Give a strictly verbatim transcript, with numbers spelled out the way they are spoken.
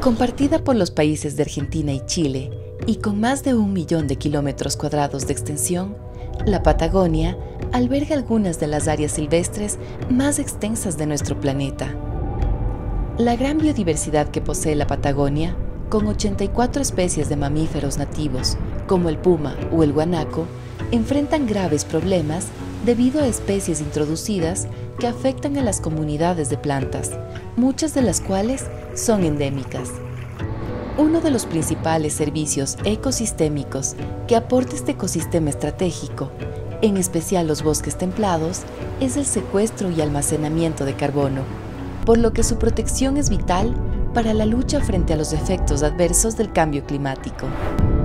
Compartida por los países de Argentina y Chile, y con más de un millón de kilómetros cuadrados de extensión, la Patagonia alberga algunas de las áreas silvestres más extensas de nuestro planeta. La gran biodiversidad que posee la Patagonia, con ochenta y cuatro especies de mamíferos nativos, como el puma o el guanaco, enfrentan graves problemas debido a especies introducidas que afectan a las comunidades de plantas, muchas de las cuales son endémicas. Uno de los principales servicios ecosistémicos que aporta este ecosistema estratégico, en especial los bosques templados, es el secuestro y almacenamiento de carbono, por lo que su protección es vital para la lucha frente a los efectos adversos del cambio climático.